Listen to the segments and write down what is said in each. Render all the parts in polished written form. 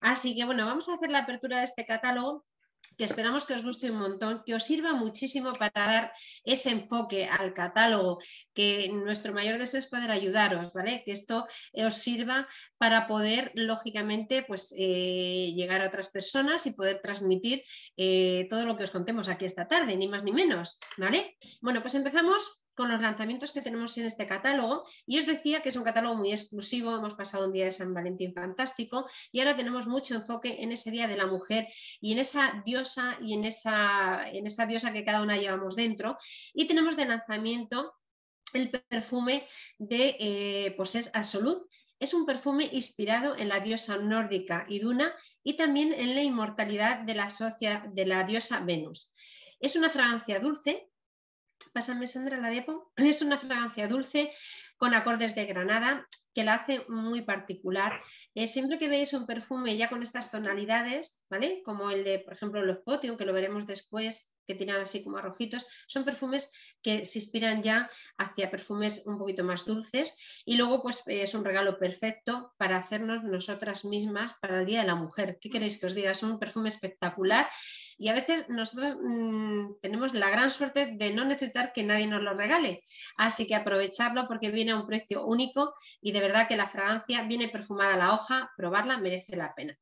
Así que bueno, vamos a hacer la apertura de este catálogo, que esperamos que os guste un montón, que os sirva muchísimo para dar ese enfoque al catálogo, que nuestro mayor deseo es poder ayudaros, ¿vale? Que esto os sirva para poder, lógicamente, pues llegar a otras personas y poder transmitir todo lo que os contemos aquí esta tarde, ni más ni menos, ¿vale? Bueno, pues empezamos con los lanzamientos que tenemos en este catálogo, y os decía que es un catálogo muy exclusivo. Hemos pasado un día de San Valentín fantástico y ahora tenemos mucho enfoque en ese Día de la Mujer y en esa diosa y en esa diosa que cada una llevamos dentro. Y tenemos de lanzamiento el perfume de pues es Absolut. Es un perfume inspirado en la diosa nórdica Iduna y también en la inmortalidad de la diosa Venus. Es una fragancia dulce. Pásame, Sandra, la diapo. Es una fragancia dulce con acordes de granada que la hace muy particular. Siempre que veis un perfume ya con estas tonalidades, ¿vale? Como el de, por ejemplo, los Potion, que lo veremos después, que tienen así como rojitos, son perfumes que se inspiran ya hacia perfumes un poquito más dulces, y luego pues es un regalo perfecto para hacernos nosotras mismas para el Día de la Mujer. ¿Qué queréis que os diga? Es un perfume espectacular. Y a veces nosotros tenemos la gran suerte de no necesitar que nadie nos lo regale, así que aprovecharlo porque viene a un precio único y de verdad que la fragancia viene perfumada a la hoja, probarla merece la pena.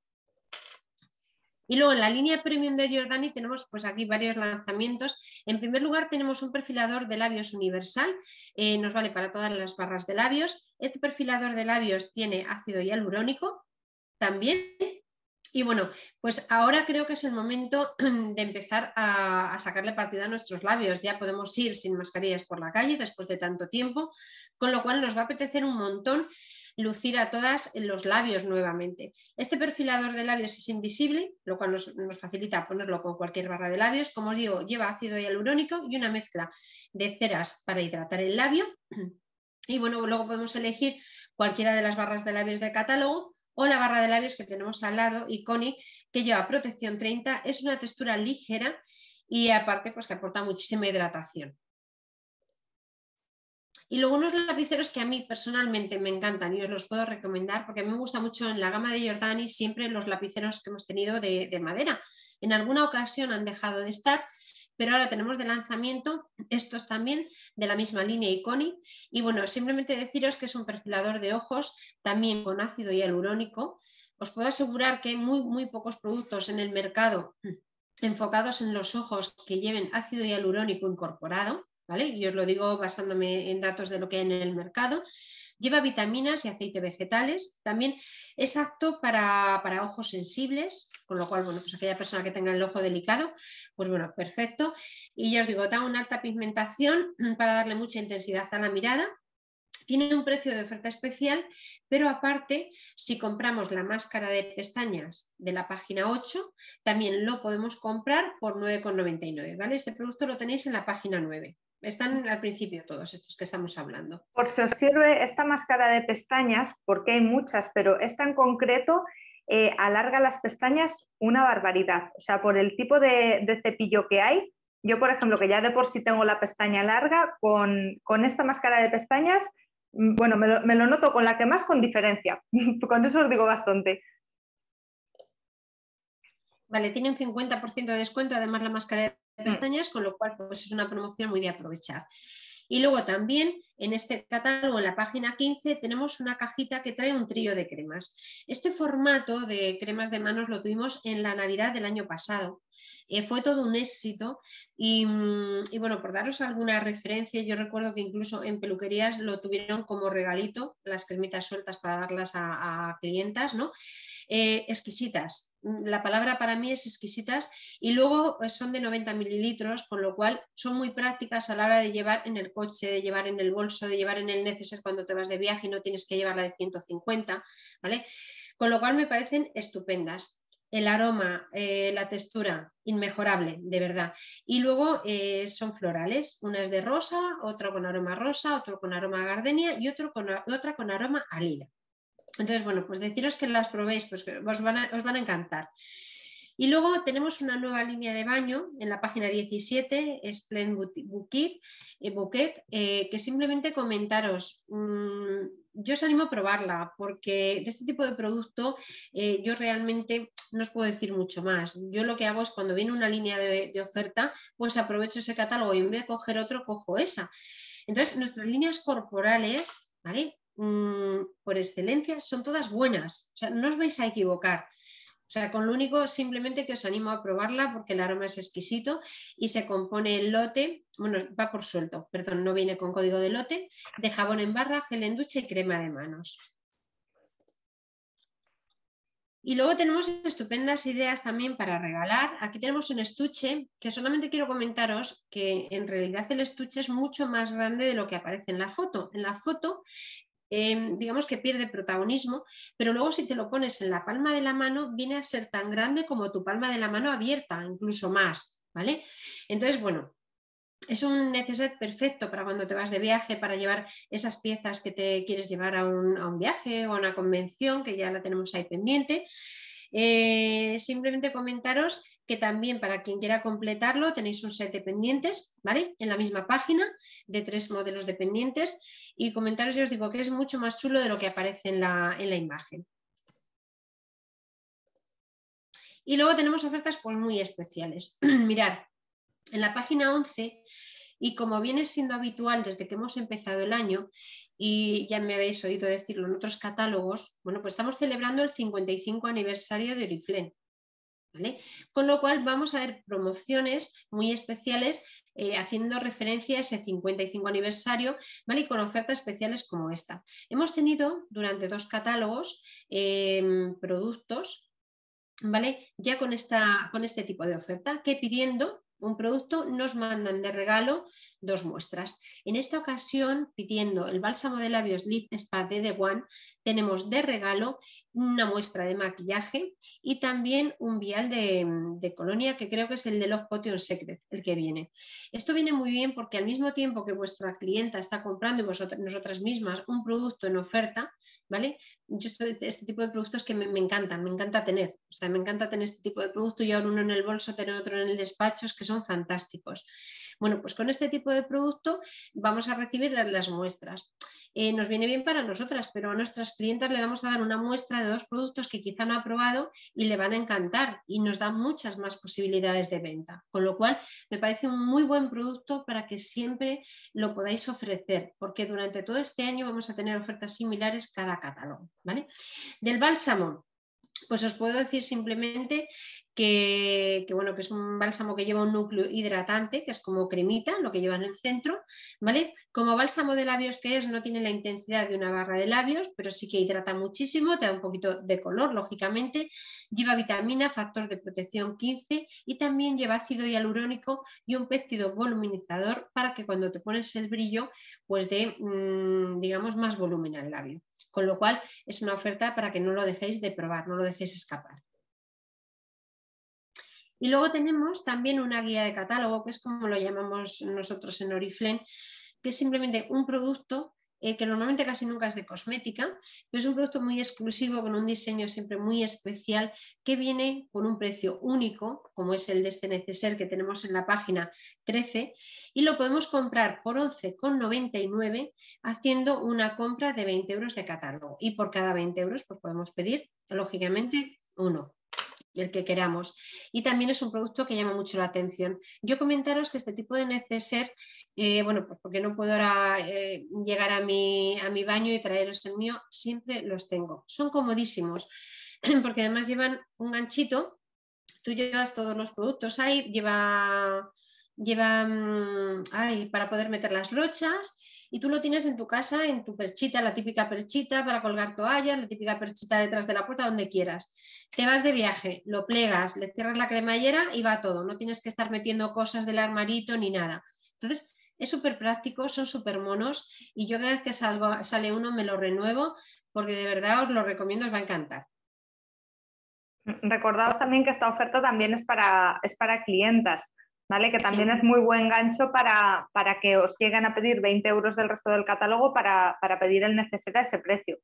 Y luego en la línea premium de Giordani tenemos pues aquí varios lanzamientos. En primer lugar tenemos un perfilador de labios universal, nos vale para todas las barras de labios. Este perfilador de labios tiene ácido hialurónico también. Y bueno, pues ahora creo que es el momento de empezar a sacarle partido a nuestros labios. Ya podemos ir sin mascarillas por la calle después de tanto tiempo, con lo cual nos va a apetecer un montón lucir a todas los labios nuevamente. Este perfilador de labios es invisible, lo cual nos facilita ponerlo con cualquier barra de labios. Como os digo, lleva ácido hialurónico y una mezcla de ceras para hidratar el labio. Y bueno, luego podemos elegir cualquiera de las barras de labios del catálogo o la barra de labios que tenemos al lado, Iconic, que lleva protección 30, es una textura ligera y aparte pues que aporta muchísima hidratación. Y luego unos lapiceros que a mí personalmente me encantan y os los puedo recomendar porque a mí me gusta mucho en la gama de Giordani siempre los lapiceros que hemos tenido de madera. En alguna ocasión han dejado de estar, pero ahora tenemos de lanzamiento estos también de la misma línea Iconic. Y bueno, simplemente deciros que es un perfilador de ojos también con ácido hialurónico. Os puedo asegurar que hay muy pocos productos en el mercado enfocados en los ojos que lleven ácido hialurónico incorporado, ¿vale? Y os lo digo basándome en datos de lo que hay en el mercado. Lleva vitaminas y aceite vegetales. También es apto para ojos sensibles, con lo cual, bueno, pues aquella persona que tenga el ojo delicado, pues bueno, perfecto. Y ya os digo, da una alta pigmentación para darle mucha intensidad a la mirada. Tiene un precio de oferta especial, pero aparte, si compramos la máscara de pestañas de la página 8, también lo podemos comprar por 9,99, ¿vale? Este producto lo tenéis en la página 9. Están al principio todos estos que estamos hablando. Por si os sirve esta máscara de pestañas, porque hay muchas, pero esta en concreto alarga las pestañas una barbaridad. O sea, por el tipo de cepillo que hay, yo, por ejemplo, que ya de por sí tengo la pestaña larga, con esta máscara de pestañas, bueno, me lo noto con la que más con diferencia. Con eso os digo bastante. Vale, tiene un 50% de descuento, además la máscara de pestañas, con lo cual pues, es una promoción muy de aprovechar. Y luego también en este catálogo, en la página 15, tenemos una cajita que trae un trío de cremas. Este formato de cremas de manos lo tuvimos en la Navidad del año pasado. Fue todo un éxito y bueno, por daros alguna referencia, yo recuerdo que incluso en peluquerías lo tuvieron como regalito, las cremitas sueltas para darlas a clientas, ¿no? Exquisitas. La palabra para mí es exquisitas y luego son de 90 mililitros, con lo cual son muy prácticas a la hora de llevar en el coche, de llevar en el bolso, de llevar en el neceser cuando te vas de viaje y no tienes que llevarla de 150, ¿vale? Con lo cual me parecen estupendas. El aroma, la textura, inmejorable, de verdad. Y luego son florales. Una es de rosa, otra con aroma rosa, otro con aroma gardenia y otra con aroma a lila. Entonces, bueno, pues deciros que las probéis, pues que os van a encantar. Y luego tenemos una nueva línea de baño en la página 17, Splend Bouquet, que simplemente comentaros, yo os animo a probarla porque de este tipo de producto yo realmente no os puedo decir mucho más. Yo lo que hago es cuando viene una línea de oferta, pues aprovecho ese catálogo y en vez de coger otro, cojo esa. Entonces, nuestras líneas corporales, ¿vale? Por excelencia, son todas buenas. O sea, no os vais a equivocar. O sea, con lo único simplemente que os animo a probarla porque el aroma es exquisito y se compone el lote, bueno, va por suelto, perdón, no viene con código de lote, de jabón en barra, gel en ducha y crema de manos. Y luego tenemos estupendas ideas también para regalar. Aquí tenemos un estuche que solamente quiero comentaros que en realidad el estuche es mucho más grande de lo que aparece en la foto. En la foto digamos que pierde protagonismo, pero luego si te lo pones en la palma de la mano viene a ser tan grande como tu palma de la mano abierta, incluso más, ¿vale? Entonces, bueno, es un neceser perfecto para cuando te vas de viaje, para llevar esas piezas que te quieres llevar a un viaje o a una convención, que ya la tenemos ahí pendiente. Simplemente comentaros que también para quien quiera completarlo tenéis un set de pendientes, ¿vale? En la misma página de 3 modelos de pendientes y comentaros, yo os digo que es mucho más chulo de lo que aparece en la imagen. Y luego tenemos ofertas pues muy especiales. Mirad, en la página 11, y como viene siendo habitual desde que hemos empezado el año, y ya me habéis oído decirlo en otros catálogos, bueno, pues estamos celebrando el 55 aniversario de Oriflame, ¿vale? Con lo cual vamos a ver promociones muy especiales haciendo referencia a ese 55 aniversario, ¿vale? Y con ofertas especiales como esta. Hemos tenido durante 2 catálogos productos, ¿vale? Ya con este tipo de oferta, que pidiendo un producto nos mandan de regalo 2 muestras. En esta ocasión, pidiendo el bálsamo de labios Lip Spa de The One, tenemos de regalo una muestra de maquillaje y también un vial de colonia, que creo que es el de Love Potion Secret, el que viene. Esto viene muy bien porque al mismo tiempo que vuestra clienta está comprando y nosotras mismas un producto en oferta, ¿vale? Yo este tipo de productos que me encantan, me encanta tener. O sea, me encanta tener este tipo de producto, llevar uno en el bolso, tener otro en el despacho, es que son fantásticos. Bueno, pues con este tipo de producto vamos a recibir las muestras. Nos viene bien para nosotras, pero a nuestras clientas le vamos a dar una muestra de 2 productos que quizá no ha probado y le van a encantar y nos da muchas más posibilidades de venta. Con lo cual, me parece un muy buen producto para que siempre lo podáis ofrecer, porque durante todo este año vamos a tener ofertas similares cada catálogo, ¿vale? Del bálsamo, pues os puedo decir simplemente bueno, que es un bálsamo que lleva un núcleo hidratante, que es como cremita, lo que lleva en el centro, ¿vale? Como bálsamo de labios que es, no tiene la intensidad de una barra de labios, pero sí que hidrata muchísimo, te da un poquito de color, lógicamente, lleva vitamina, factor de protección 15 y también lleva ácido hialurónico y un péptido voluminizador para que cuando te pones el brillo, pues dé, digamos, más volumen al labio. Con lo cual es una oferta para que no lo dejéis de probar, no lo dejéis escapar. Y luego tenemos también una guía de catálogo, que es como lo llamamos nosotros en Oriflame, que es simplemente un producto que normalmente casi nunca es de cosmética, pero es un producto muy exclusivo con un diseño siempre muy especial que viene con un precio único, como es el de este neceser que tenemos en la página 13, y lo podemos comprar por 11,99 haciendo una compra de 20 euros de catálogo. Y por cada 20 euros pues podemos pedir, lógicamente, uno, el que queramos. Y también es un producto que llama mucho la atención. Yo comentaros que este tipo de neceser, bueno, pues porque no puedo ahora llegar a mi baño y traeros el mío, siempre los tengo. Son comodísimos, porque además llevan un ganchito, tú llevas todos los productos ahí, lleva para poder meter las brochas y tú lo tienes en tu casa, en tu perchita, la típica perchita para colgar toallas, la típica perchita detrás de la puerta, donde quieras. Te vas de viaje, lo plegas, le cierras la cremallera y va todo. No tienes que estar metiendo cosas del armarito ni nada. Entonces, es súper práctico, son súper monos y yo cada vez que sale uno me lo renuevo porque de verdad os lo recomiendo, os va a encantar. Recordaos también que esta oferta también es para clientas, ¿vale? Que también Sí. es muy buen gancho para que os lleguen a pedir 20 euros del resto del catálogo para pedir el neceser a ese precio.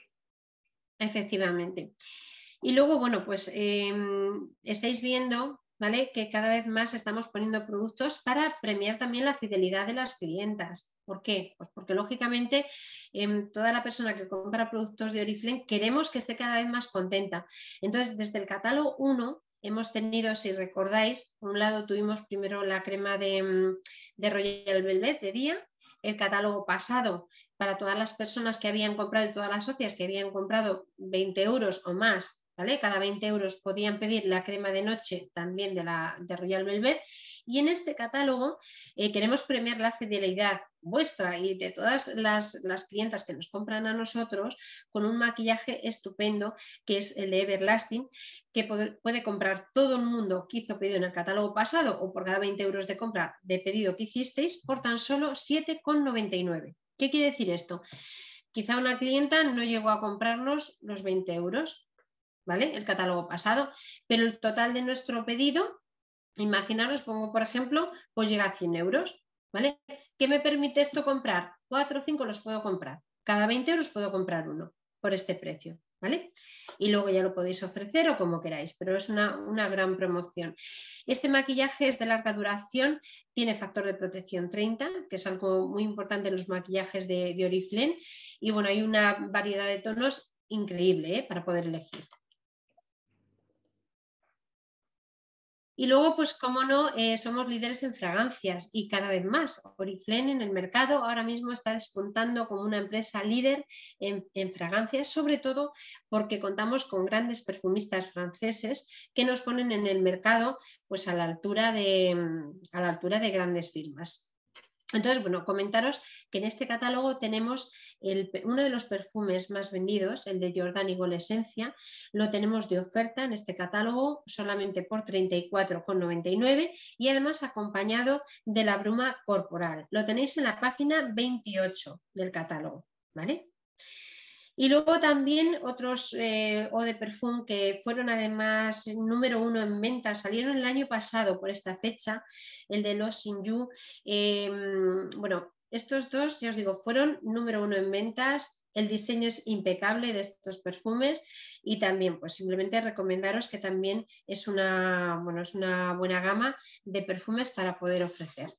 Efectivamente. Y luego, bueno, pues estáis viendo ¿vale? Que cada vez más estamos poniendo productos para premiar también la fidelidad de las clientas. ¿Por qué? Pues porque lógicamente toda la persona que compra productos de Oriflame queremos que esté cada vez más contenta. Entonces, desde el catálogo 1 hemos tenido, si recordáis, por un lado tuvimos primero la crema de Royal Velvet de día, el catálogo pasado para todas las personas que habían comprado y todas las socias que habían comprado 20 euros o más, ¿vale? Cada 20 euros podían pedir la crema de noche también de Royal Velvet. Y en este catálogo queremos premiar la fidelidad vuestra y de todas las clientas que nos compran a nosotros con un maquillaje estupendo que es el de Everlasting, que puede comprar todo el mundo que hizo pedido en el catálogo pasado o por cada 20 euros de compra de pedido que hicisteis por tan solo 7,99. ¿Qué quiere decir esto? Quizá una clienta no llegó a comprarnos los 20 euros, ¿vale? El catálogo pasado, pero el total de nuestro pedido, imaginaros, pongo por ejemplo, pues llega a 100 euros, ¿vale? ¿Qué me permite esto comprar? 4 o 5 los puedo comprar. Cada 20 euros puedo comprar uno por este precio, ¿vale? Y luego ya lo podéis ofrecer o como queráis, pero es una gran promoción. Este maquillaje es de larga duración, tiene factor de protección 30, que es algo muy importante en los maquillajes de Oriflame, y bueno, hay una variedad de tonos increíble para poder elegir. Y luego, pues cómo no, somos líderes en fragancias y cada vez más. Oriflame en el mercado ahora mismo está despuntando como una empresa líder en fragancias, sobre todo porque contamos con grandes perfumistas franceses que nos ponen en el mercado pues a la altura de grandes firmas. Entonces, bueno, comentaros que en este catálogo tenemos uno de los perfumes más vendidos, el de Giordani Gold Esencia, lo tenemos de oferta en este catálogo solamente por 34,99 y además acompañado de la bruma corporal. Lo tenéis en la página 28 del catálogo, ¿vale? Y luego también otros eau de perfume que fueron además número 1 en venta, salieron el año pasado por esta fecha, el de Los Sinju. Bueno, estos dos, ya os digo, fueron número 1 en ventas. El diseño es impecable de estos perfumes y también pues simplemente recomendaros que también es una buena gama de perfumes para poder ofrecer.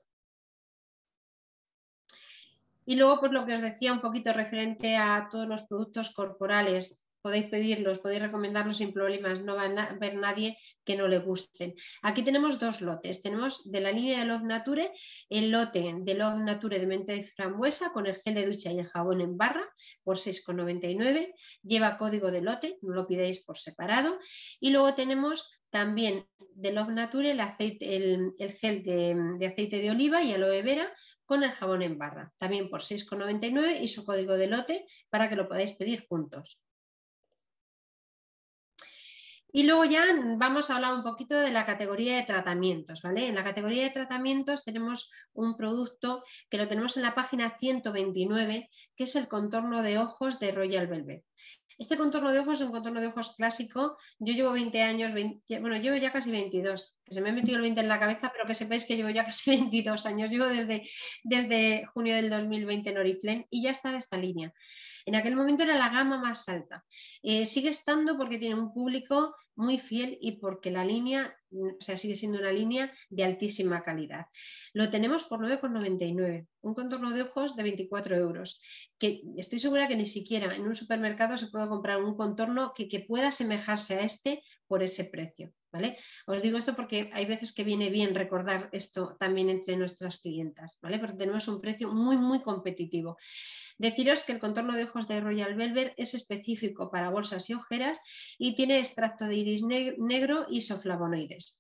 Y luego, pues lo que os decía un poquito referente a todos los productos corporales, podéis pedirlos, podéis recomendarlos sin problemas, no va a haber nadie que no le gusten. Aquí tenemos dos lotes, tenemos de la línea de Love Nature, el lote de Love Nature de menta y frambuesa con el gel de ducha y el jabón en barra por 6,99, lleva código de lote, no lo pidáis por separado. Y luego tenemos también de Love Nature el gel de aceite de oliva y aloe vera con el jabón en barra, también por 6,99 y su código de lote para que lo podáis pedir juntos. Y luego ya vamos a hablar un poquito de la categoría de tratamientos, ¿vale? En la categoría de tratamientos tenemos un producto que lo tenemos en la página 129, que es el contorno de ojos de Royal Velvet. Este contorno de ojos es un contorno de ojos clásico. Yo llevo 20 años, bueno, llevo ya casi 22, que se me ha metido el 20 en la cabeza, pero que sepáis que llevo ya casi 22 años. Llevo desde junio del 2020 en Oriflame y ya estaba esta línea. En aquel momento era la gama más alta. Sigue estando porque tiene un público muy fiel y porque la línea, o sea, sigue siendo una línea de altísima calidad. Lo tenemos por 9,99, un contorno de ojos de 24 euros, que estoy segura que ni siquiera en un supermercado se puede comprar un contorno que pueda asemejarse a este por ese precio, ¿vale? Os digo esto porque hay veces que viene bien recordar esto también entre nuestras clientas, ¿vale? Porque tenemos un precio muy, muy competitivo. Deciros que el contorno de ojos de Royal Velvet es específico para bolsas y ojeras y tiene extracto de iris negro y isoflavonoides.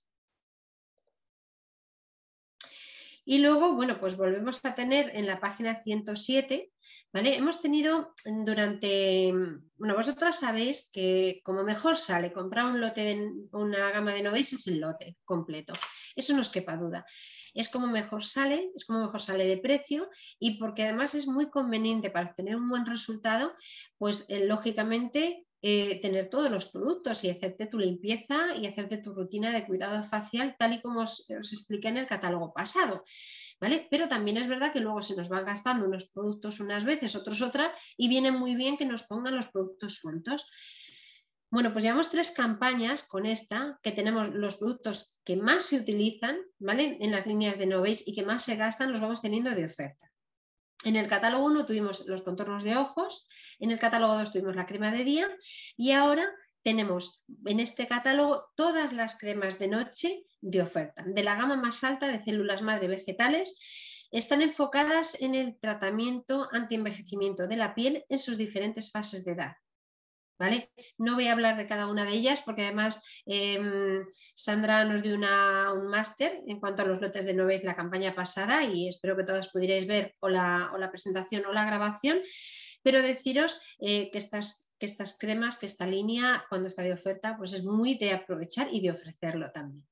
Y luego, bueno, pues volvemos a tener en la página 107, ¿vale? Hemos tenido bueno, vosotras sabéis que como mejor sale comprar un lote, una gama de Novéis es el lote completo. Eso no os quepa duda. Es como mejor sale de precio y porque además es muy conveniente para obtener un buen resultado, pues lógicamente tener todos los productos y hacerte tu limpieza y hacerte tu rutina de cuidado facial tal y como os expliqué en el catálogo pasado, ¿vale? Pero también es verdad que luego se nos van gastando unos productos unas veces, otros otras y viene muy bien que nos pongan los productos sueltos. Bueno, pues llevamos 3 campañas con esta, que tenemos los productos que más se utilizan, ¿vale? En las líneas de Novéis y que más se gastan, los vamos teniendo de oferta. En el catálogo 1 tuvimos los contornos de ojos, en el catálogo 2 tuvimos la crema de día y ahora tenemos en este catálogo todas las cremas de noche de oferta, de la gama más alta de células madre vegetales. Están enfocadas en el tratamiento antienvejecimiento de la piel en sus diferentes fases de edad. ¿Vale? No voy a hablar de cada una de ellas porque además Sandra nos dio un máster en cuanto a los lotes de Novéis la campaña pasada y espero que todos pudierais ver o la presentación o la grabación, pero deciros que estas cremas, que esta línea cuando está de oferta pues es muy de aprovechar y de ofrecerlo también.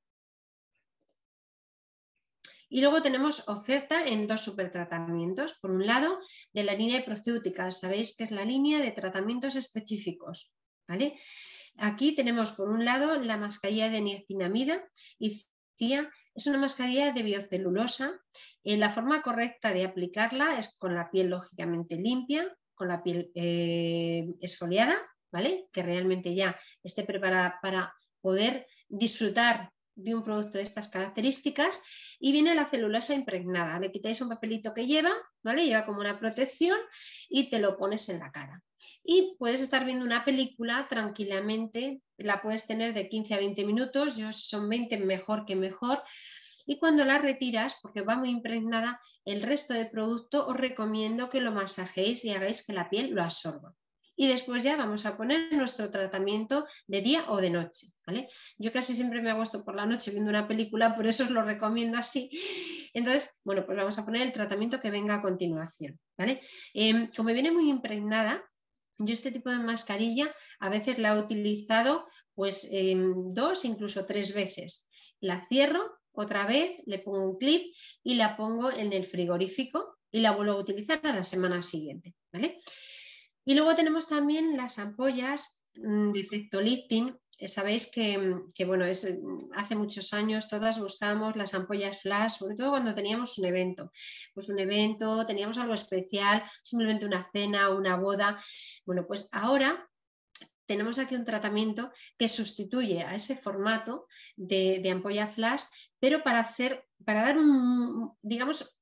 Y luego tenemos oferta en 2 supertratamientos. Por un lado, de la línea de Procéuticas. Sabéis que es la línea de tratamientos específicos, ¿vale? Aquí tenemos por un lado la mascarilla de niacinamida y es una mascarilla de biocelulosa. La forma correcta de aplicarla es con la piel lógicamente limpia, con la piel esfoliada, ¿vale? Que realmente ya esté preparada para poder disfrutar de un producto de estas características. Y viene la celulosa impregnada, le quitáis un papelito que lleva, ¿vale? Lleva como una protección y te lo pones en la cara. Y puedes estar viendo una película tranquilamente, la puedes tener de 15 a 20 minutos, yo son 20 mejor que mejor. Y cuando la retiras, porque va muy impregnada, el resto de producto os recomiendo que lo masajéis y hagáis que la piel lo absorba. Y después ya vamos a poner nuestro tratamiento de día o de noche, ¿vale? Yo casi siempre me acuesto por la noche viendo una película, por eso os lo recomiendo así. Entonces, bueno, pues vamos a poner el tratamiento que venga a continuación, ¿vale? Como viene muy impregnada, yo este tipo de mascarilla a veces la he utilizado pues 2, incluso 3 veces. La cierro otra vez, le pongo un clip y la pongo en el frigorífico y la vuelvo a utilizar a la semana siguiente, ¿vale? Y luego tenemos también las ampollas de efecto lifting. Sabéis que bueno, hace muchos años todas buscábamos las ampollas flash, sobre todo cuando teníamos un evento. Pues un evento, teníamos algo especial, simplemente una cena, una boda. Bueno, pues ahora tenemos aquí un tratamiento que sustituye a ese formato de ampolla flash, pero para dar digamos,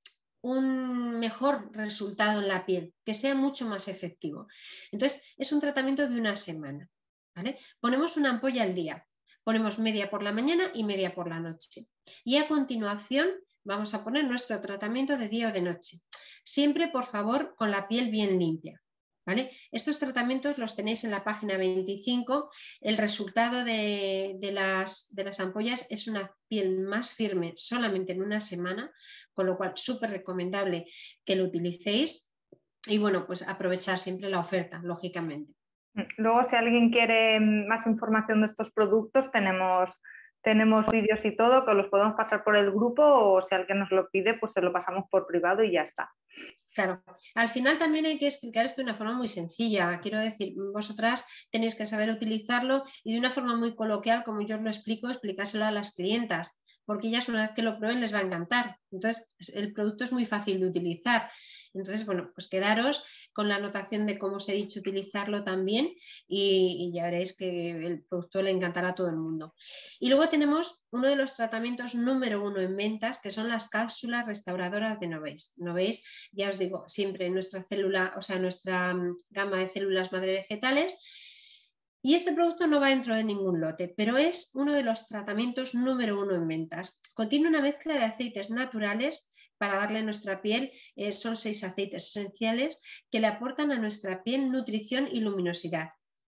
un mejor resultado en la piel, que sea mucho más efectivo. Entonces, es un tratamiento de una semana, ¿vale? Ponemos una ampolla al día, ponemos media por la mañana y media por la noche. Y a continuación vamos a poner nuestro tratamiento de día o de noche. Siempre, por favor, con la piel bien limpia. ¿Vale? Estos tratamientos los tenéis en la página 25. El resultado de las ampollas es una piel más firme solamente en una semana, con lo cual súper recomendable que lo utilicéis y bueno, pues aprovechar siempre la oferta, lógicamente. Luego, si alguien quiere más información de estos productos, tenemos vídeos y todo que los podemos pasar por el grupo o si alguien nos lo pide, pues se lo pasamos por privado y ya está. Claro, al final también hay que explicar esto de una forma muy sencilla. Quiero decir, vosotras tenéis que saber utilizarlo y de una forma muy coloquial, como yo os lo explico, explicárselo a las clientas, porque ellas una vez que lo prueben les va a encantar. Entonces, el producto es muy fácil de utilizar. Entonces, bueno, pues quedaros con la anotación de cómo os he dicho utilizarlo también y ya veréis que el producto le encantará a todo el mundo. Y luego tenemos uno de los tratamientos número 1 en ventas, que son las cápsulas restauradoras de Novéis. Novéis, ya os digo, siempre nuestra célula, o sea, nuestra gama de células madre vegetales. Y este producto no va dentro de ningún lote, pero es uno de los tratamientos número 1 en ventas. Contiene una mezcla de aceites naturales para darle a nuestra piel, son 6 aceites esenciales que le aportan a nuestra piel nutrición y luminosidad.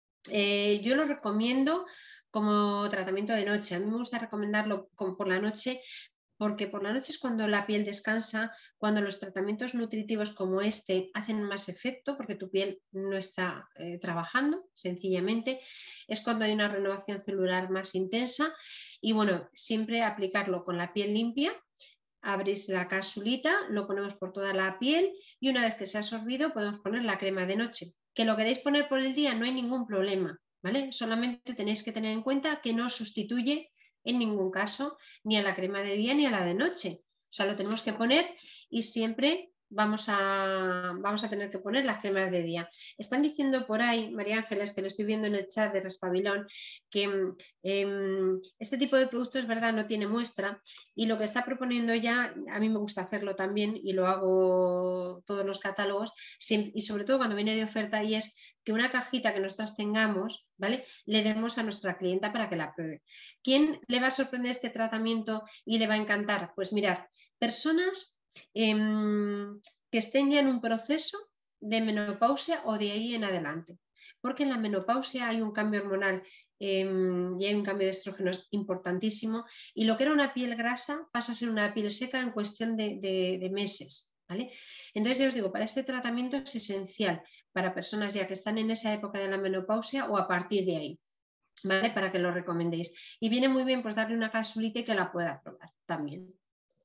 Yo lo recomiendo como tratamiento de noche. A mí me gusta recomendarlo por la noche porque por la noche es cuando la piel descansa, cuando los tratamientos nutritivos como este hacen más efecto porque tu piel no está trabajando, sencillamente. Es cuando hay una renovación celular más intensa y bueno, siempre aplicarlo con la piel limpia. Abrís la capsulita, lo ponemos por toda la piel y una vez que se ha absorbido podemos poner la crema de noche. Que lo queréis poner por el día no hay ningún problema, ¿vale? Solamente tenéis que tener en cuenta que no sustituye en ningún caso ni a la crema de día ni a la de noche. O sea, lo tenemos que poner y siempre vamos a tener que poner las cremas de día. Están diciendo por ahí, María Ángeles, que lo estoy viendo en el chat de Respabilón, que este tipo de productos, verdad, no tiene muestra, y lo que está proponiendo ella, a mí me gusta hacerlo también y lo hago todos los catálogos, y sobre todo cuando viene de oferta, y es que una cajita que nosotros tengamos, ¿vale?, le demos a nuestra clienta para que la pruebe. ¿Quién le va a sorprender este tratamiento y le va a encantar? Pues mirar, personas que estén ya en un proceso de menopausia o de ahí en adelante, porque en la menopausia hay un cambio hormonal y hay un cambio de estrógenos importantísimo, y lo que era una piel grasa pasa a ser una piel seca en cuestión de meses, ¿vale? Entonces ya os digo, para este tratamiento es esencial para personas ya que están en esa época de la menopausia o a partir de ahí, ¿vale?, para que lo recomendéis, y viene muy bien pues darle una capsulita y que la pueda probar también.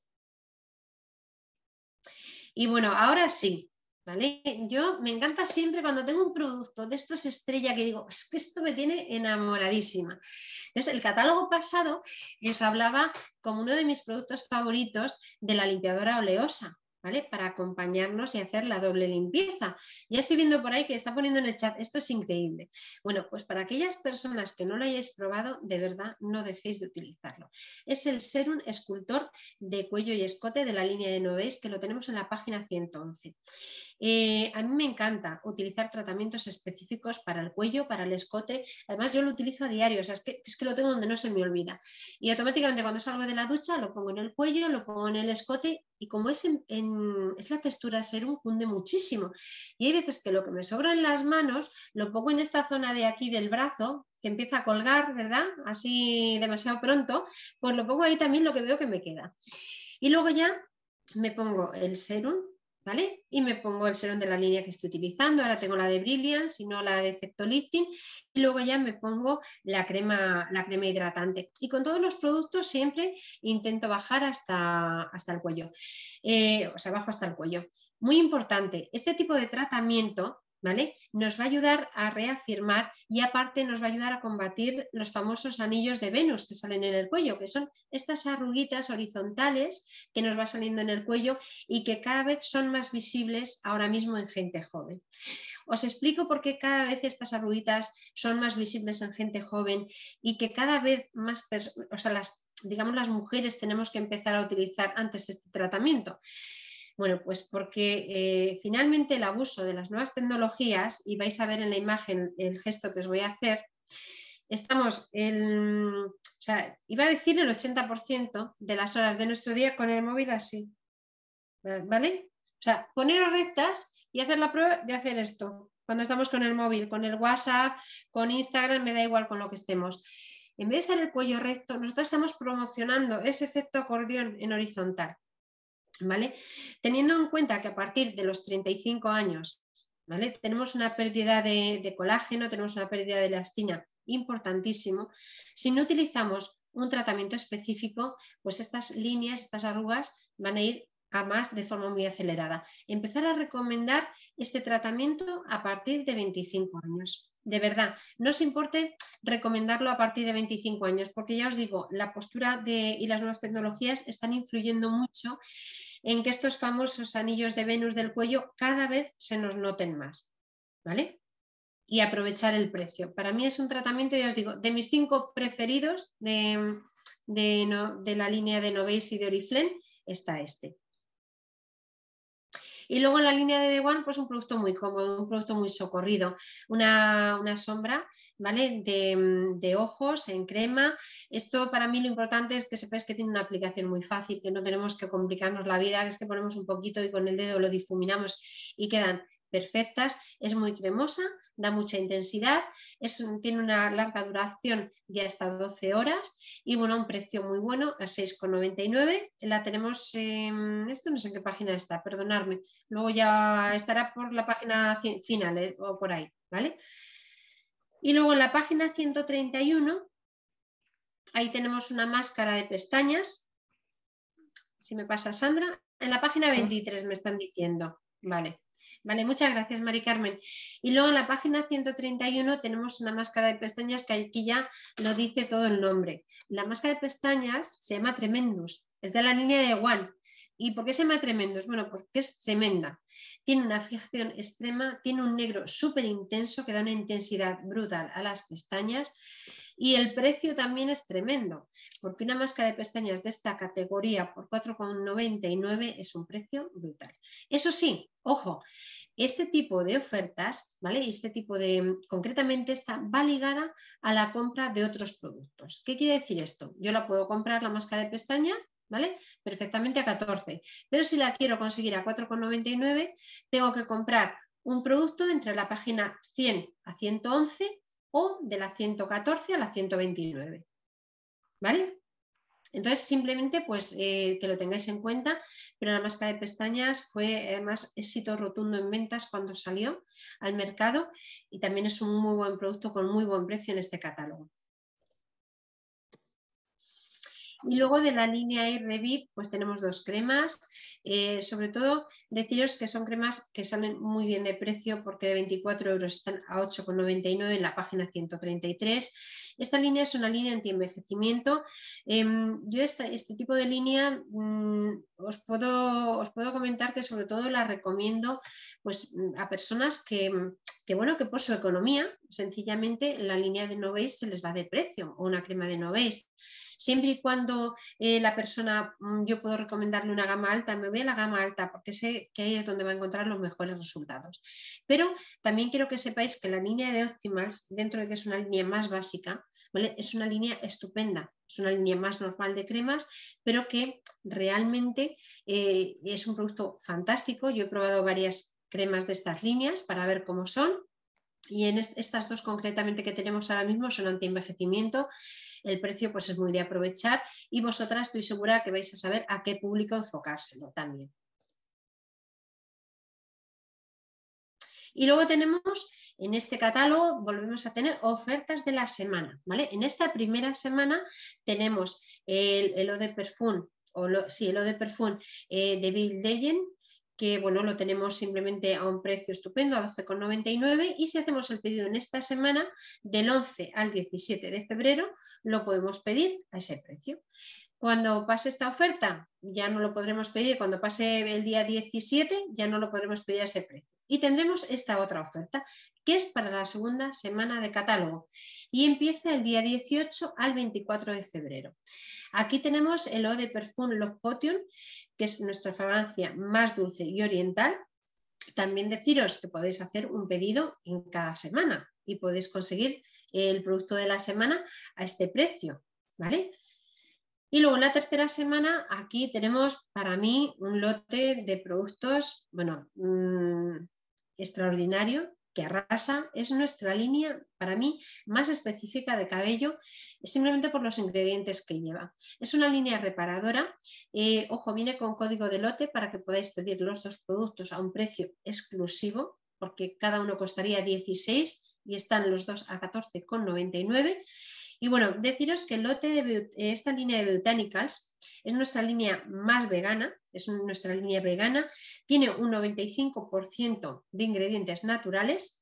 Y bueno, ahora sí, ¿vale? Yo me encanta siempre cuando tengo un producto de estos estrella que digo, es que esto me tiene enamoradísima. Entonces, el catálogo pasado os hablaba como uno de mis productos favoritos de la limpiadora oleosa, ¿vale?, para acompañarnos y hacer la doble limpieza. Ya estoy viendo por ahí que está poniendo en el chat, esto es increíble. Bueno, pues para aquellas personas que no lo hayáis probado, de verdad, no dejéis de utilizarlo. Es el Serum Escultor de cuello y escote de la línea de Novéis, que lo tenemos en la página 111. A mí me encanta utilizar tratamientos específicos para el cuello, para el escote. Además, yo lo utilizo a diario, o sea, es que lo tengo donde no se me olvida. Y automáticamente cuando salgo de la ducha lo pongo en el cuello, lo pongo en el escote, y como es la textura serum, cunde muchísimo. Y hay veces que lo que me sobra en las manos lo pongo en esta zona de aquí del brazo, que empieza a colgar, ¿verdad?, así demasiado pronto, pues lo pongo ahí también, lo que veo que me queda. Y luego ya me pongo el serum, ¿vale? Y me pongo el serum de la línea que estoy utilizando. Ahora tengo la de Brilliance y no la de Effecto Lifting. Y luego ya me pongo la crema hidratante. Y con todos los productos siempre intento bajar hasta el cuello. O sea, bajo hasta el cuello. Muy importante, este tipo de tratamiento, ¿vale?, nos va a ayudar a reafirmar, y aparte nos va a ayudar a combatir los famosos anillos de Venus que salen en el cuello, que son estas arruguitas horizontales que nos va saliendo en el cuello y que cada vez son más visibles ahora mismo en gente joven. Os explico por qué cada vez estas arruguitas son más visibles en gente joven y que cada vez más digamos las mujeres tenemos que empezar a utilizar antes este tratamiento. Bueno, pues porque finalmente el abuso de las nuevas tecnologías, y vais a ver en la imagen el gesto que os voy a hacer, estamos iba a decir el 80% de las horas de nuestro día con el móvil así, ¿vale? O sea, poneros rectas y hacer la prueba de hacer esto cuando estamos con el móvil, con el WhatsApp, con Instagram, me da igual con lo que estemos. En vez de estar el cuello recto, nosotros estamos promocionando ese efecto acordeón en horizontal, ¿vale? Teniendo en cuenta que a partir de los 35 años, ¿vale?, tenemos una pérdida de colágeno, tenemos una pérdida de elastina importantísimo. Si no utilizamos un tratamiento específico, pues estas líneas, estas arrugas van a ir a más de forma muy acelerada. Empezar a recomendar este tratamiento a partir de 25 años. De verdad, no os importe recomendarlo a partir de 25 años, porque ya os digo, la postura y las nuevas tecnologías están influyendo mucho en que estos famosos anillos de Venus del cuello cada vez se nos noten más, ¿vale? Y aprovechar el precio. Para mí es un tratamiento, ya os digo, de mis 5 preferidos de la línea de Novéis y de Oriflame, está este. Y luego en la línea de The One, pues un producto muy cómodo, un producto muy socorrido, una sombra, ¿vale?, de ojos en crema. Esto para mí lo importante es que sepáis que tiene una aplicación muy fácil, que no tenemos que complicarnos la vida, es que ponemos un poquito y con el dedo lo difuminamos y quedan perfectas. Es muy cremosa, da mucha intensidad, tiene una larga duración de hasta 12 horas y bueno, un precio muy bueno, a 6,99. La tenemos, esto no sé en qué página está, perdonadme, luego ya estará por la página final o por ahí, ¿vale? Y luego en la página 131, ahí tenemos una máscara de pestañas, si me pasa Sandra, en la página 23 me están diciendo, vale. Vale, muchas gracias, Mari Carmen. Y luego en la página 131 tenemos una máscara de pestañas que aquí ya lo dice todo el nombre. La máscara de pestañas se llama Tremendous, es de la línea de One. ¿Y por qué se llama tremendos? Bueno, porque es tremenda. Tiene una fijación extrema, tiene un negro súper intenso que da una intensidad brutal a las pestañas y el precio también es tremendo, porque una máscara de pestañas de esta categoría por 4,99 es un precio brutal. Eso sí, ojo, este tipo de ofertas, ¿vale? Este tipo de, concretamente esta, va ligada a la compra de otros productos. ¿Qué quiere decir esto? Yo la puedo comprar, la máscara de pestañas, ¿vale? Perfectamente a 14, pero si la quiero conseguir a 4,99 tengo que comprar un producto entre la página 100 a 111 o de la 114 a la 129, ¿vale? Entonces simplemente pues que lo tengáis en cuenta, pero la máscara de pestañas fue además éxito rotundo en ventas cuando salió al mercado y también es un muy buen producto con muy buen precio en este catálogo. Y luego de la línea Revive pues tenemos dos cremas, sobre todo deciros que son cremas que salen muy bien de precio porque de 24 euros están a 8,99 en la página 133. Esta línea es una línea anti-envejecimiento. Yo este tipo de línea os puedo comentar que sobre todo la recomiendo pues, a personas que por su economía sencillamente la línea de No Base se les va de precio o una crema de No Base. Siempre y cuando la persona, yo puedo recomendarle una gama alta, me voy a la gama alta porque sé que ahí es donde va a encontrar los mejores resultados. Pero también quiero que sepáis que la línea de Optimals, dentro de que es una línea más básica, ¿vale? Es una línea estupenda, es una línea más normal de cremas, pero que realmente es un producto fantástico. Yo he probado varias cremas de estas líneas para ver cómo son. Y en estas dos concretamente que tenemos ahora mismo son anti-envejecimiento. El precio pues es muy de aprovechar y vosotras estoy segura que vais a saber a qué público enfocárselo también. Y luego tenemos en este catálogo, volvemos a tener ofertas de la semana, ¿vale? En esta primera semana tenemos el Eau de Parfum, el Eau de Parfum de Bill Legend, que bueno, lo tenemos simplemente a un precio estupendo, a 12,99, y si hacemos el pedido en esta semana, del 11 al 17 de febrero, lo podemos pedir a ese precio. Cuando pase esta oferta, ya no lo podremos pedir, cuando pase el día 17, ya no lo podremos pedir a ese precio. Y tendremos esta otra oferta, que es para la segunda semana de catálogo, y empieza el día 18 al 24 de febrero. Aquí tenemos el Eau de Parfum Love Potion, que es nuestra fragancia más dulce y oriental. También deciros que podéis hacer un pedido en cada semana y podéis conseguir el producto de la semana a este precio, ¿vale? Y luego en la tercera semana aquí tenemos para mí un lote de productos, bueno, extraordinario, que arrasa. Es nuestra línea, para mí, más específica de cabello, simplemente por los ingredientes que lleva. Es una línea reparadora, ojo, viene con código de lote para que podáis pedir los dos productos a un precio exclusivo, porque cada uno costaría 16 y están los dos a 14,99. Y bueno, deciros que el lote de esta línea de Botanicals es nuestra línea más vegana, es nuestra línea vegana, tiene un 95% de ingredientes naturales,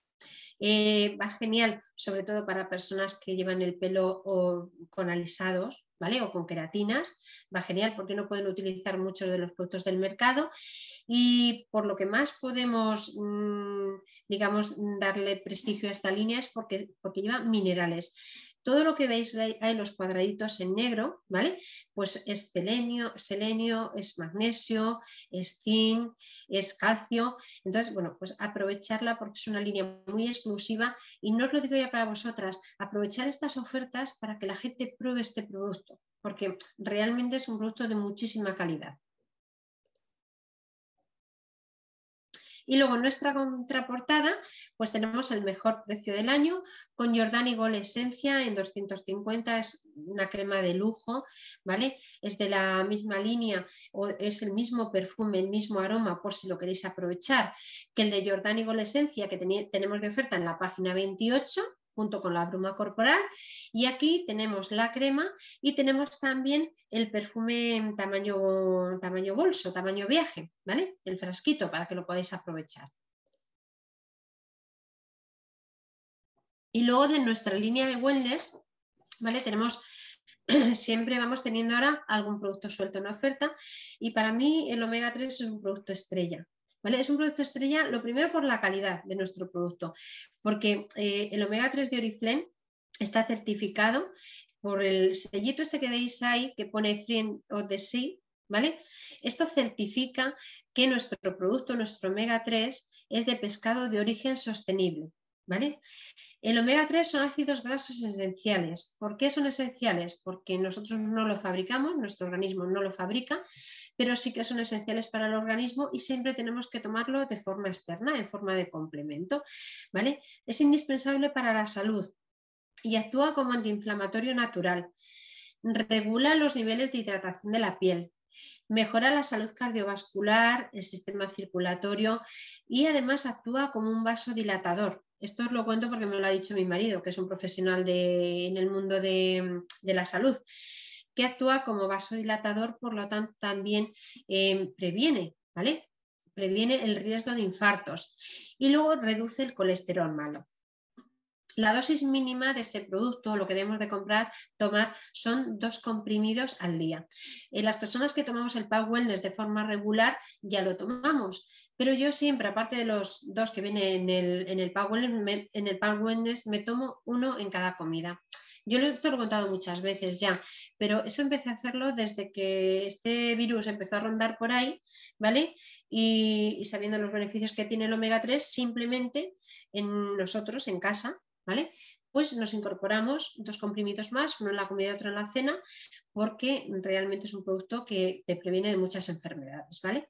va genial sobre todo para personas que llevan el pelo con alisados, ¿vale? O con queratinas, va genial porque no pueden utilizar muchos de los productos del mercado. Y por lo que más podemos, digamos, darle prestigio a esta línea es porque lleva minerales. Todo lo que veis ahí los cuadraditos en negro, ¿vale? Pues es selenio, es magnesio, es zinc, es calcio. Entonces, bueno, pues aprovecharla porque es una línea muy exclusiva y no os lo digo ya para vosotras, aprovechar estas ofertas para que la gente pruebe este producto, porque realmente es un producto de muchísima calidad. Y luego en nuestra contraportada pues tenemos el mejor precio del año con Jordani Gold Esencia en 250, es una crema de lujo, ¿vale? Es de la misma línea o es el mismo perfume, el mismo aroma por si lo queréis aprovechar que el de Jordani Gold Esencia que tenemos de oferta en la página 28 junto con la bruma corporal, y aquí tenemos la crema y tenemos también el perfume en tamaño bolso, tamaño viaje, ¿vale? El frasquito para que lo podáis aprovechar. Y luego de nuestra línea de wellness, ¿vale? Tenemos siempre vamos teniendo ahora algún producto suelto en oferta y para mí el omega 3 es un producto estrella. ¿Vale? Es un producto estrella, lo primero por la calidad de nuestro producto, porque el omega 3 de Oriflame está certificado por el sellito este que veis ahí que pone Friend of the Sea, ¿vale? Esto certifica que nuestro producto, nuestro omega 3, es de pescado de origen sostenible, ¿vale? El omega 3 son ácidos grasos esenciales. ¿Por qué son esenciales? Porque nosotros no lo fabricamos, nuestro organismo no lo fabrica, pero sí que son esenciales para el organismo y siempre tenemos que tomarlo de forma externa, en forma de complemento, ¿vale? Es indispensable para la salud y actúa como antiinflamatorio natural. Regula los niveles de hidratación de la piel, mejora la salud cardiovascular, el sistema circulatorio y además actúa como un vasodilatador. Esto os lo cuento porque me lo ha dicho mi marido, que es un profesional en el mundo de la salud, que actúa como vasodilatador, por lo tanto también previene, ¿vale? Previene el riesgo de infartos y luego reduce el colesterol malo. La dosis mínima de este producto, lo que debemos de tomar, son 2 comprimidos al día. Las personas que tomamos el Pack Wellness de forma regular ya lo tomamos, pero yo siempre, aparte de los 2 que vienen en el Pack Wellness, me tomo 1 en cada comida. Yo lo he contado muchas veces ya, pero eso empecé a hacerlo desde que este virus empezó a rondar por ahí, ¿vale? Y sabiendo los beneficios que tiene el omega 3, simplemente nosotros en casa, ¿vale? Pues nos incorporamos 2 comprimidos más, uno en la comida y otro en la cena, porque realmente es un producto que te previene de muchas enfermedades, ¿vale?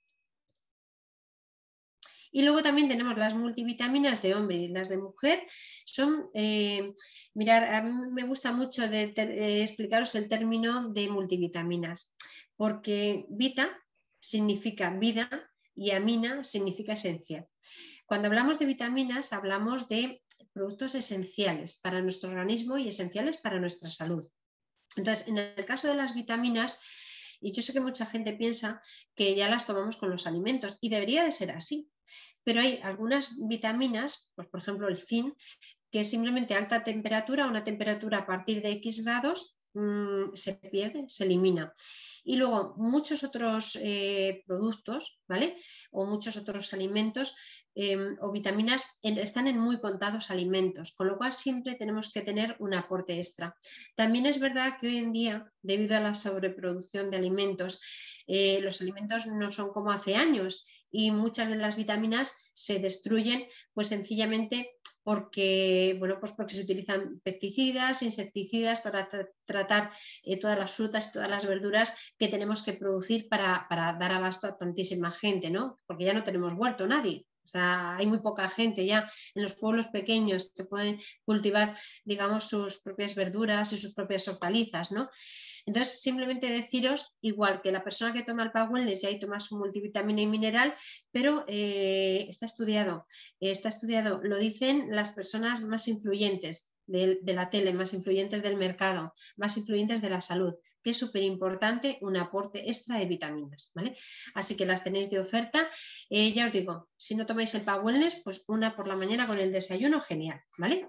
Y luego también tenemos las multivitaminas de hombre y las de mujer. Son, mirad, a mí me gusta mucho explicaros el término de multivitaminas, porque vita significa vida y amina significa esencia. Cuando hablamos de vitaminas, hablamos de productos esenciales para nuestro organismo y esenciales para nuestra salud. Entonces, en el caso de las vitaminas, y yo sé que mucha gente piensa que ya las tomamos con los alimentos, y debería de ser así, pero hay algunas vitaminas, pues por ejemplo el zinc, que simplemente a alta temperatura, una temperatura a partir de X grados, se pierde, se elimina. Y luego muchos otros productos, ¿vale? O muchos otros alimentos o vitaminas están en muy contados alimentos, con lo cual siempre tenemos que tener un aporte extra. También es verdad que hoy en día, debido a la sobreproducción de alimentos, los alimentos no son como hace años y muchas de las vitaminas se destruyen pues sencillamente porque, bueno, pues porque se utilizan pesticidas, insecticidas para tratar todas las frutas y todas las verduras que tenemos que producir para dar abasto a tantísima gente, ¿no? Porque ya no tenemos huerto nadie. O sea, hay muy poca gente ya en los pueblos pequeños que pueden cultivar, digamos, sus propias verduras y sus propias hortalizas, ¿no? Entonces, simplemente deciros, igual que la persona que toma el Pack Wellness ya ahí toma su multivitamina y mineral, pero está estudiado, lo dicen las personas más influyentes de la tele, más influyentes del mercado, más influyentes de la salud, que es súper importante un aporte extra de vitaminas, ¿vale? Así que las tenéis de oferta. Ya os digo, si no tomáis el Pack Wellness, pues una por la mañana con el desayuno, genial, ¿vale?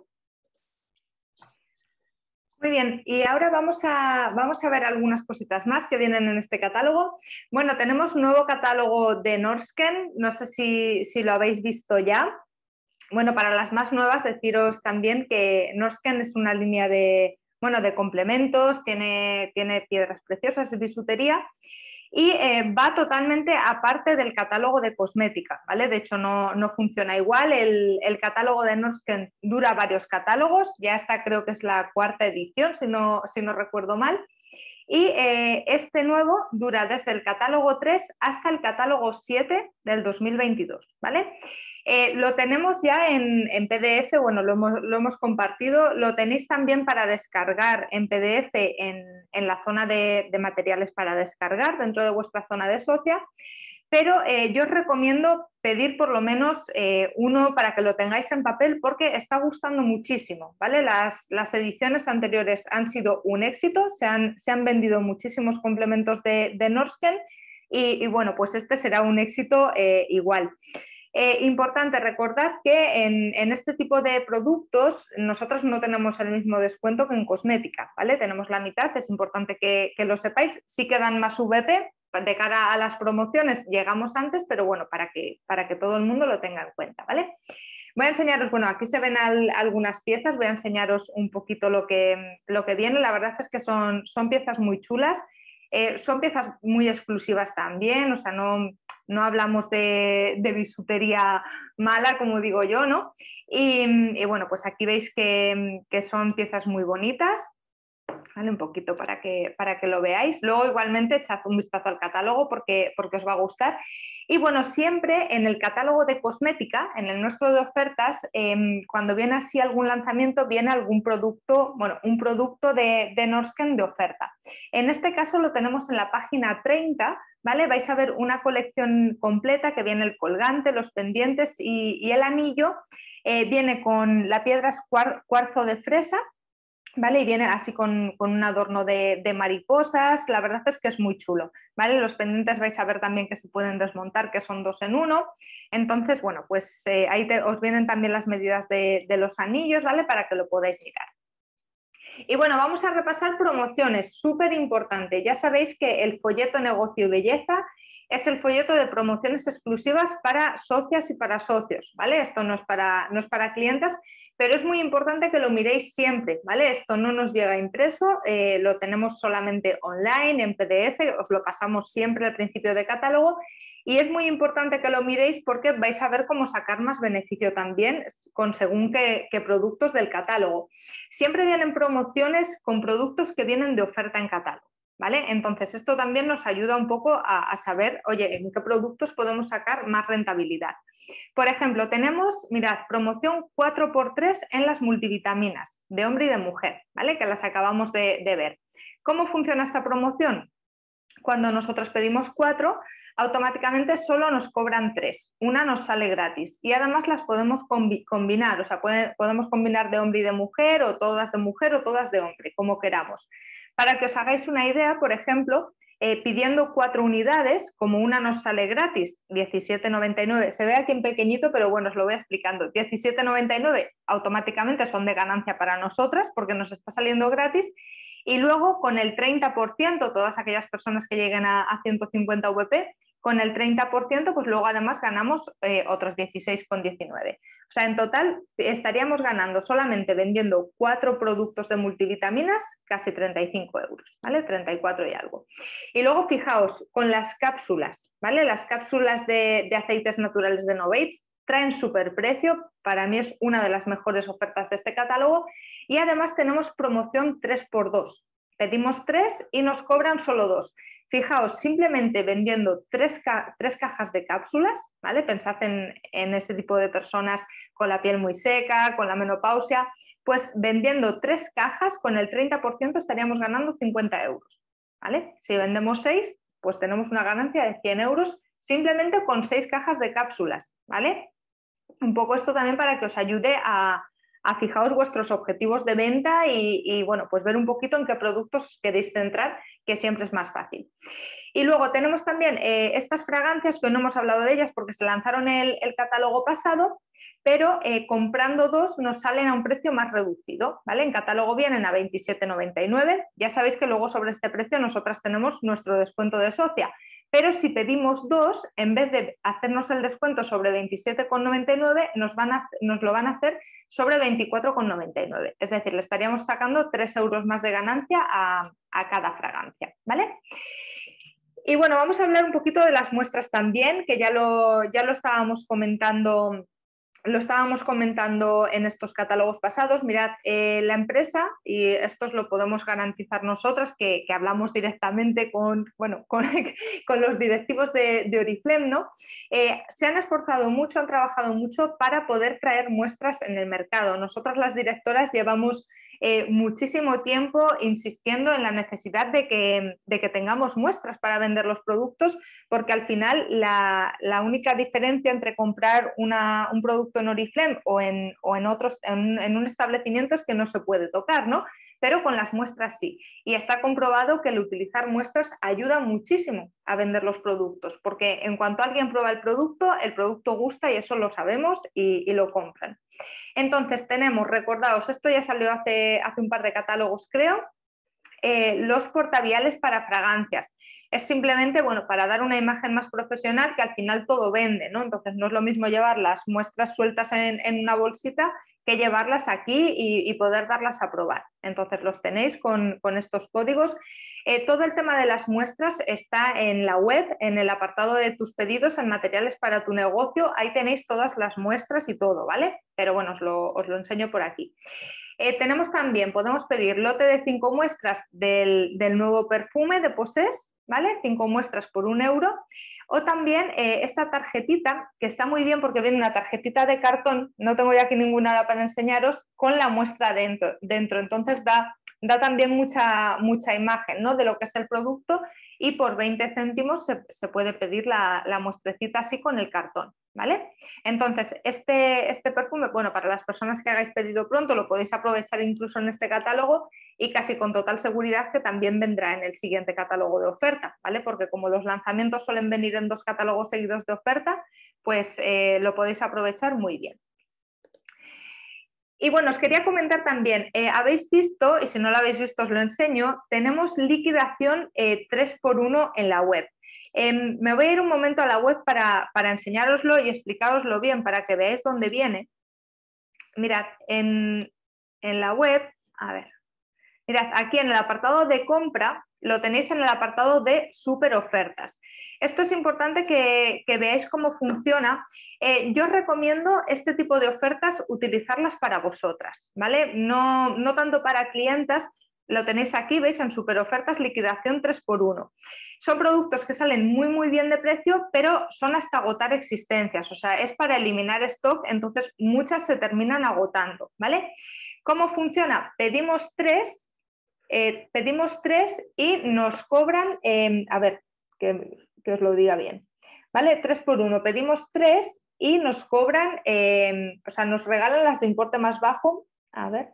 Muy bien, y ahora vamos a ver algunas cositas más que vienen en este catálogo. Bueno, tenemos un nuevo catálogo de Norsken, no sé si lo habéis visto ya. Bueno, para las más nuevas, deciros también que Norsken es una línea de complementos, tiene piedras preciosas y bisutería y va totalmente aparte del catálogo de cosmética, ¿vale? De hecho, no funciona igual. El catálogo de Norsken dura varios catálogos, ya esta creo que es la 4ª edición, si no recuerdo mal. Y este nuevo dura desde el catálogo 3 hasta el catálogo 7 del 2022, ¿vale? Lo tenemos ya en PDF, bueno, lo hemos compartido, lo tenéis también para descargar en PDF en la zona de materiales para descargar dentro de vuestra zona de socia, pero yo os recomiendo pedir por lo menos uno para que lo tengáis en papel porque está gustando muchísimo, ¿vale? Las ediciones anteriores han sido un éxito, se han vendido muchísimos complementos de Norsken y bueno, pues este será un éxito igual. Importante recordar que en este tipo de productos nosotros no tenemos el mismo descuento que en cosmética, ¿vale? Tenemos la mitad, es importante que lo sepáis. Sí que dan más VP, de cara a las promociones llegamos antes, pero bueno, para que todo el mundo lo tenga en cuenta, ¿vale? Voy a enseñaros, bueno, aquí se ven algunas piezas, voy a enseñaros un poquito lo que viene. La verdad es que son piezas muy chulas, son piezas muy exclusivas también, o sea, no hablamos de bisutería mala, como digo yo, ¿no? Y bueno, pues aquí veis que son piezas muy bonitas, ¿vale? Un poquito para que lo veáis. Luego igualmente echad un vistazo al catálogo porque os va a gustar. Y bueno, siempre en el catálogo de cosmética, en el nuestro de ofertas, cuando viene así algún lanzamiento, viene algún producto, bueno, un producto de Norsken de oferta. En este caso lo tenemos en la página 30, ¿vale? Vais a ver una colección completa que viene el colgante, los pendientes y el anillo. Viene con la piedra cuarzo de fresa, ¿vale? Y viene así con un adorno de mariposas, la verdad es que es muy chulo, ¿vale? Los pendientes vais a ver también que se pueden desmontar, que son 2 en 1, entonces, bueno, pues ahí os vienen también las medidas de los anillos, ¿vale? Para que lo podáis mirar. Y bueno, vamos a repasar promociones, súper importante. Ya sabéis que el folleto Negocio y Belleza es el folleto de promociones exclusivas para socias y para socios, ¿vale? Esto no es para clientes, pero es muy importante que lo miréis siempre, ¿vale? Esto no nos llega impreso, lo tenemos solamente online, en PDF, os lo pasamos siempre al principio de catálogo y es muy importante que lo miréis porque vais a ver cómo sacar más beneficio también con según qué productos del catálogo. Siempre vienen promociones con productos que vienen de oferta en catálogo, ¿vale? Entonces esto también nos ayuda un poco a saber, oye, en qué productos podemos sacar más rentabilidad. Por ejemplo, tenemos, mirad, promoción 4×3 en las multivitaminas de hombre y de mujer, ¿vale? Que las acabamos de ver. ¿Cómo funciona esta promoción? Cuando nosotros pedimos 4, automáticamente solo nos cobran 3. Una nos sale gratis y además las podemos combinar, o sea, podemos combinar de hombre y de mujer o todas de hombre, como queramos. Para que os hagáis una idea, por ejemplo, pidiendo 4 unidades, como una nos sale gratis, 17,99, se ve aquí en pequeñito, pero bueno, os lo voy explicando, 17,99 automáticamente son de ganancia para nosotras porque nos está saliendo gratis. Y luego con el 30%, todas aquellas personas que lleguen a 150 VP, con el 30%, pues luego además ganamos otros 16,19. O sea, en total estaríamos ganando solamente vendiendo 4 productos de multivitaminas casi 35 euros, ¿vale? 34 y algo. Y luego fijaos, con las cápsulas, ¿vale? Las cápsulas de aceites naturales de Novates traen súper precio, para mí es una de las mejores ofertas de este catálogo y además tenemos promoción 3×2. Pedimos 3 y nos cobran solo 2. Fijaos, simplemente vendiendo 3 cajas de cápsulas, ¿vale? Pensad en ese tipo de personas con la piel muy seca, con la menopausia, pues vendiendo 3 cajas con el 30% estaríamos ganando 50 euros, ¿vale? Si vendemos 6, pues tenemos una ganancia de 100 euros simplemente con 6 cajas de cápsulas, ¿vale? Un poco esto también para que os ayude a fijaros vuestros objetivos de venta y bueno, pues ver un poquito en qué productos queréis centrar, que siempre es más fácil. Y luego tenemos también estas fragancias que no hemos hablado de ellas porque se lanzaron el catálogo pasado, pero comprando 2 nos salen a un precio más reducido, ¿vale? En catálogo vienen a 27,99. Ya sabéis que luego sobre este precio nosotras tenemos nuestro descuento de socia, pero si pedimos 2, en vez de hacernos el descuento sobre 27,99, nos lo van a hacer sobre 24,99. Es decir, le estaríamos sacando 3 euros más de ganancia a cada fragancia, ¿vale? Y bueno, vamos a hablar un poquito de las muestras también, que ya lo estábamos comentando. Lo estábamos comentando en estos catálogos pasados. Mirad, la empresa, y esto lo podemos garantizar nosotras, que hablamos directamente con los directivos de Oriflame, ¿no? Se han esforzado mucho, han trabajado mucho para poder traer muestras en el mercado. Nosotras las directoras llevamos muchísimo tiempo insistiendo en la necesidad de que tengamos muestras para vender los productos, porque al final la única diferencia entre comprar un producto en Oriflame o en un establecimiento es que no se puede tocar, ¿no? pero con las muestras sí. Y está comprobado que el utilizar muestras ayuda muchísimo a vender los productos, porque en cuanto alguien prueba el producto gusta y eso lo sabemos y lo compran. Entonces tenemos, recordaos, esto ya salió hace un par de catálogos creo, los portaviales para fragancias. Es simplemente, bueno, para dar una imagen más profesional, que al final todo vende, ¿no? Entonces no es lo mismo llevar las muestras sueltas en una bolsita que llevarlas aquí y poder darlas a probar. Entonces los tenéis con estos códigos. Todo el tema de las muestras está en la web, en el apartado de tus pedidos, en materiales para tu negocio. Ahí tenéis todas las muestras y todo, ¿vale? Pero bueno, os lo enseño por aquí. Tenemos también, podemos pedir lote de 5 muestras del nuevo perfume de Possés, ¿vale? 5 muestras por 1 euro. O también esta tarjetita, que está muy bien porque viene una tarjetita de cartón, no tengo ya aquí ninguna ahora para enseñaros, con la muestra dentro. Entonces da también mucha imagen, ¿no?, de lo que es el producto, y por 20 céntimos se puede pedir la muestrecita así con el cartón, ¿vale? Entonces, este perfume, bueno, para las personas que hagáis pedido pronto lo podéis aprovechar incluso en este catálogo y casi con total seguridad que también vendrá en el siguiente catálogo de oferta, ¿vale? Porque como los lanzamientos suelen venir en 2 catálogos seguidos de oferta, pues lo podéis aprovechar muy bien. Y bueno, os quería comentar también, habéis visto, y si no lo habéis visto os lo enseño, tenemos liquidación 3x1 en la web. Me voy a ir un momento a la web para enseñároslo y explicaroslo bien para que veáis dónde viene. Mirad, en la web, a ver, mirad, aquí en el apartado de compra lo tenéis en el apartado de super ofertas. Esto es importante que veáis cómo funciona. Yo os recomiendo este tipo de ofertas utilizarlas para vosotras, ¿vale? No tanto para clientas. Lo tenéis aquí, veis, en super ofertas, liquidación 3x1. Son productos que salen muy bien de precio, pero son hasta agotar existencias, o sea, es para eliminar stock, entonces muchas se terminan agotando, ¿vale? ¿Cómo funciona? Pedimos 3 y nos cobran, a ver, que os lo diga bien, ¿vale? 3x1, pedimos 3 y nos cobran, o sea, nos regalan las de importe más bajo, a ver.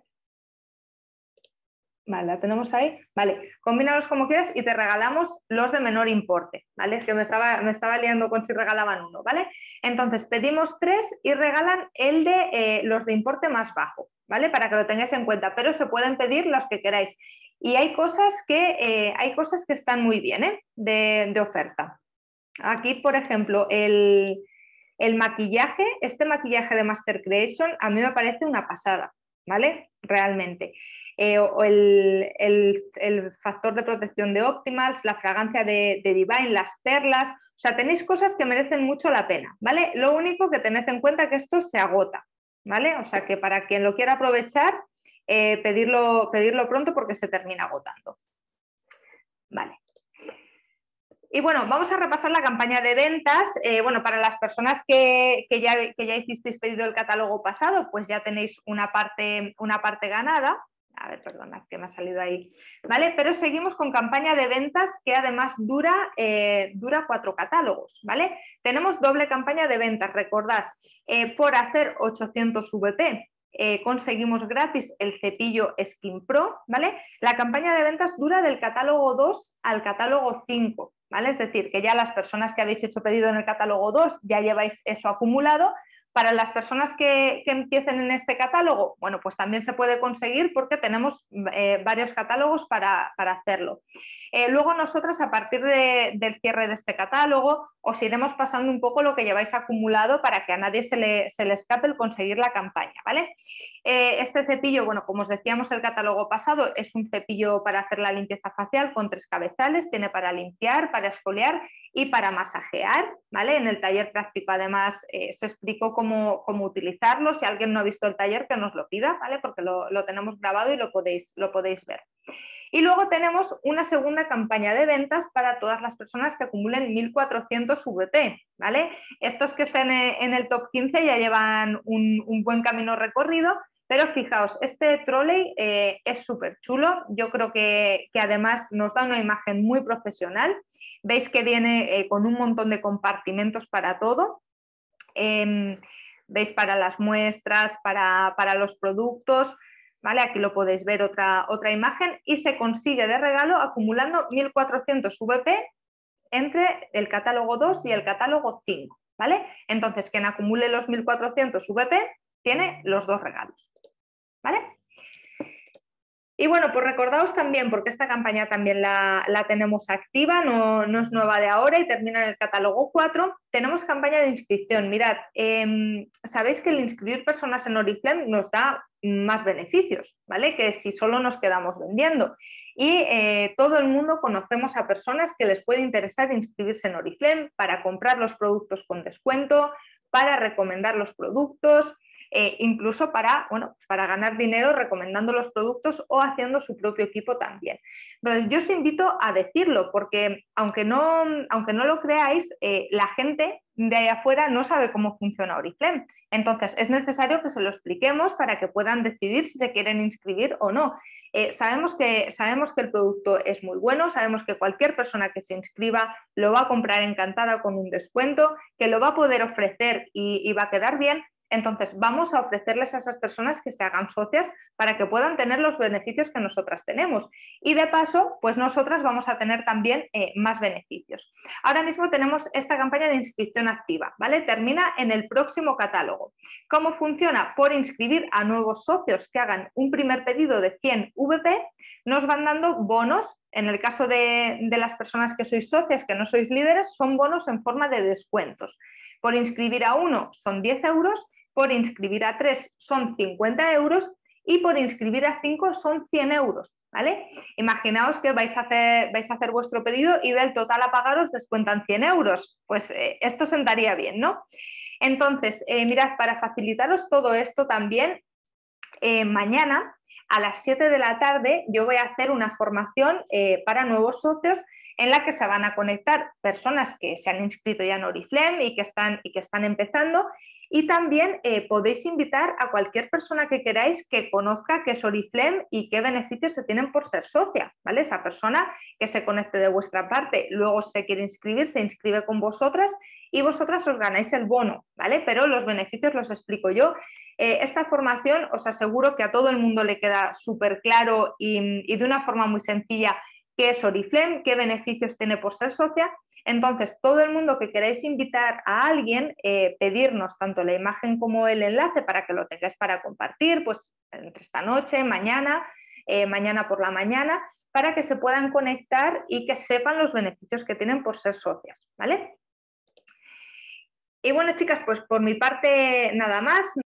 Vale, la tenemos ahí. Vale, combínalos como quieras y te regalamos los de menor importe, ¿vale? Es que me estaba liando con si regalaban uno, ¿vale? Entonces pedimos 3 y regalan el de los de importe más bajo, ¿vale? Para que lo tengáis en cuenta, pero se pueden pedir los que queráis. Y hay cosas que están muy bien, ¿eh?, de oferta. Aquí, por ejemplo, el maquillaje, este maquillaje de Master Creation a mí me parece una pasada, ¿vale? Realmente. O el factor de protección de Optimals, la fragancia de Divine, las perlas, o sea, tenéis cosas que merecen mucho la pena, ¿vale? Lo único que tened en cuenta es que esto se agota, ¿vale? O sea, que para quien lo quiera aprovechar, pedirlo pronto porque se termina agotando. Vale. Y bueno, vamos a repasar la campaña de ventas. Bueno, para las personas que ya hicisteis pedido el catálogo pasado, pues ya tenéis una parte ganada. A ver, perdona, que me ha salido ahí. ¿Vale? Pero seguimos con campaña de ventas que además dura 4 catálogos, ¿vale? Tenemos doble campaña de ventas, recordad, por hacer 800 VP. Conseguimos gratis el cepillo Skin Pro, ¿vale? La campaña de ventas dura del catálogo 2 al catálogo 5, ¿vale? Es decir, que ya las personas que habéis hecho pedido en el catálogo 2 ya lleváis eso acumulado. Para las personas que empiecen en este catálogo, bueno, pues también se puede conseguir porque tenemos varios catálogos para hacerlo. Luego nosotras, a partir del cierre de este catálogo, os iremos pasando un poco lo que lleváis acumulado para que a nadie se le escape el conseguir la campaña, ¿vale? Este cepillo, bueno, como os decíamos el catálogo pasado, es un cepillo para hacer la limpieza facial con 3 cabezales, tiene para limpiar, para exfoliar y para masajear, ¿vale? En el taller práctico además se explicó cómo utilizarlo. Si alguien no ha visto el taller, que nos lo pida, ¿vale? Porque lo tenemos grabado y lo podéis ver. Y luego tenemos una segunda campaña de ventas para todas las personas que acumulen 1.400 VP, ¿vale? Estos que estén en el top 15 ya llevan un buen camino recorrido, pero fijaos, este trolley es súper chulo. Yo creo que además nos da una imagen muy profesional. Veis que viene con un montón de compartimentos para todo. Veis para las muestras, para los productos. ¿vale? Aquí lo podéis ver otra imagen y se consigue de regalo acumulando 1.400 VP entre el catálogo 2 y el catálogo 5, ¿vale? Entonces, quien acumule los 1.400 VP tiene los dos regalos, ¿vale? Y bueno, pues recordaos también, porque esta campaña también la tenemos activa, no es nueva de ahora y termina en el catálogo 4, tenemos campaña de inscripción. Mirad, sabéis que el inscribir personas en Oriflame nos da más beneficios, ¿vale? Que si solo nos quedamos vendiendo. Y todo el mundo conocemos a personas que les puede interesar inscribirse en Oriflame para comprar los productos con descuento, para recomendar los productos, incluso para ganar dinero recomendando los productos o haciendo su propio equipo también. Entonces, yo os invito a decirlo porque aunque no lo creáis, la gente de ahí afuera no sabe cómo funciona Oriflame. Entonces, es necesario que se lo expliquemos para que puedan decidir si se quieren inscribir o no. Sabemos que el producto es muy bueno, sabemos que cualquier persona que se inscriba lo va a comprar encantada con un descuento, que lo va a poder ofrecer y va a quedar bien. Entonces, vamos a ofrecerles a esas personas que se hagan socias para que puedan tener los beneficios que nosotras tenemos. Y de paso, pues nosotras vamos a tener también más beneficios. Ahora mismo tenemos esta campaña de inscripción activa, ¿vale? Termina en el próximo catálogo. ¿Cómo funciona? Por inscribir a nuevos socios que hagan un primer pedido de 100 VP, nos van dando bonos. En el caso de las personas que sois socias, que no sois líderes, son bonos en forma de descuentos. Por inscribir a uno son 10 euros, por inscribir a 3 son 50 euros y por inscribir a 5 son 100 euros, ¿vale? Imaginaos que vais a hacer vuestro pedido y del total a pagar os descuentan 100 euros. Pues esto sentaría bien, ¿no? Entonces, mirad, para facilitaros todo esto también, mañana a las 7 de la tarde yo voy a hacer una formación para nuevos socios en la que se van a conectar personas que se han inscrito ya en Oriflame y que están empezando, y también podéis invitar a cualquier persona que queráis que conozca qué es Oriflame y qué beneficios se tienen por ser socia, ¿vale? Esa persona que se conecte de vuestra parte, luego se quiere inscribir, se inscribe con vosotras y vosotras os ganáis el bono, ¿vale? Pero los beneficios los explico yo. Esta formación os aseguro que a todo el mundo le queda súper claro y de una forma muy sencilla qué es Oriflame, qué beneficios tiene por ser socia. Entonces, todo el mundo que queráis invitar a alguien, pedirnos tanto la imagen como el enlace para que lo tengáis para compartir, pues entre esta noche, mañana por la mañana, para que se puedan conectar y que sepan los beneficios que tienen por ser socias, ¿vale? Y bueno, chicas, pues por mi parte nada más.